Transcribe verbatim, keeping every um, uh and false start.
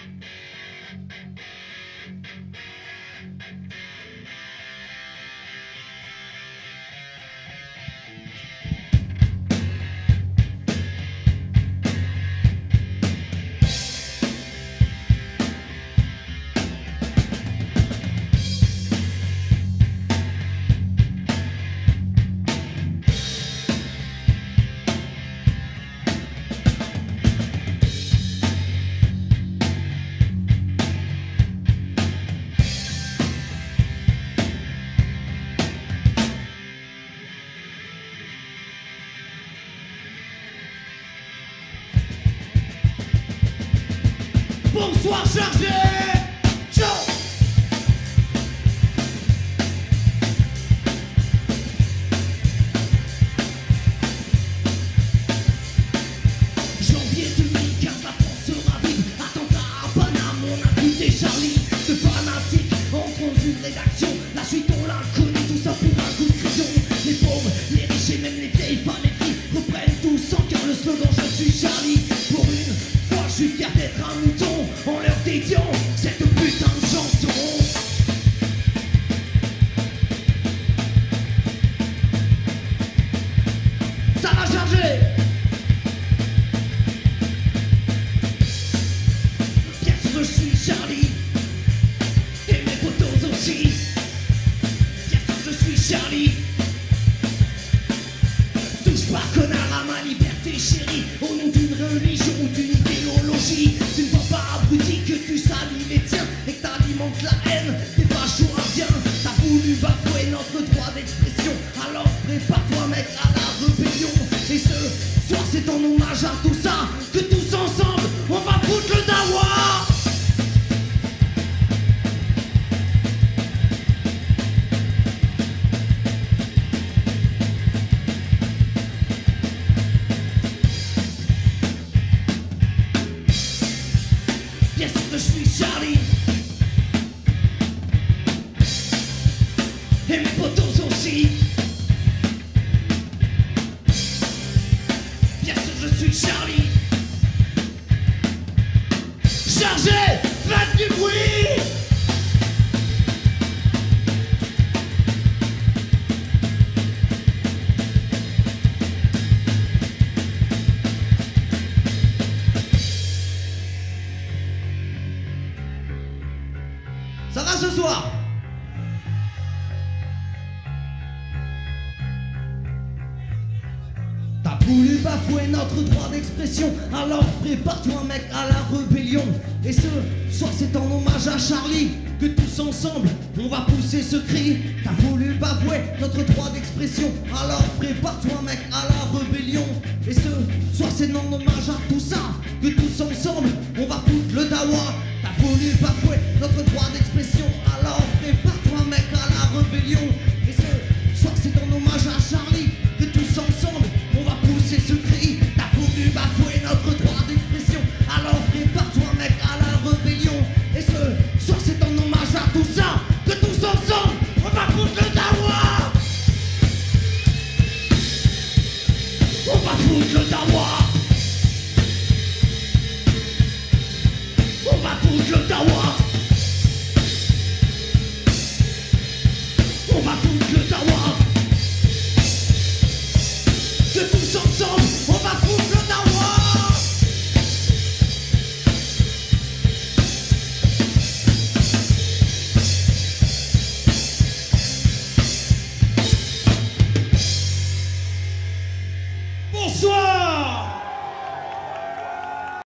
Bonsoir chargé, ciao. Janvier deux mille quinze, la France sera vive. Attentat à Paname, on a buté Charlie. De fanatiques entre dans une rédaction. La suite on l'a connue, tout ça pour un coup de crayon. Les pauvres, les riches et même les vieilles femmes et filles reprennent tous en cœur le slogan je suis Charlie. Pour une fois je suis fier d'être un mouton en leur dédiant cette putain de chanson. Ça va charger. Bien sûr je suis Charlie et mes potos aussi. Bien sûr je suis Charlie. Touche pas connard à ma liberté chérie, au nom d'une religion ou d'une idéologie. Tu ne vois pas abruti que tu salis les tiens et que t'alimentes la haine. T'es pas chaud à bien, t'as voulu bafouer notre droit d'expression. Alors prépare-toi mec à la rébellion. Et ce soir c'est en hommage à tout ça que tous ensemble on va foutre le dawa. Bien sûr que je suis Charlie et mes potos aussi. Bien sûr je suis Charlie. Chargé, faites du bruit. Ça va ce soir? T'as voulu bafouer notre droit d'expression, alors prépare-toi mec à la rébellion. Et ce soir c'est en hommage à Charlie que tous ensemble on va pousser ce cri. T'as voulu bafouer notre droit d'expression, alors prépare-toi mec à la rébellion. Et ce soir c'est en hommage à tout ça que tous ensemble on va foutre le dawa. T'as voulu bafouer notre droit d'expression.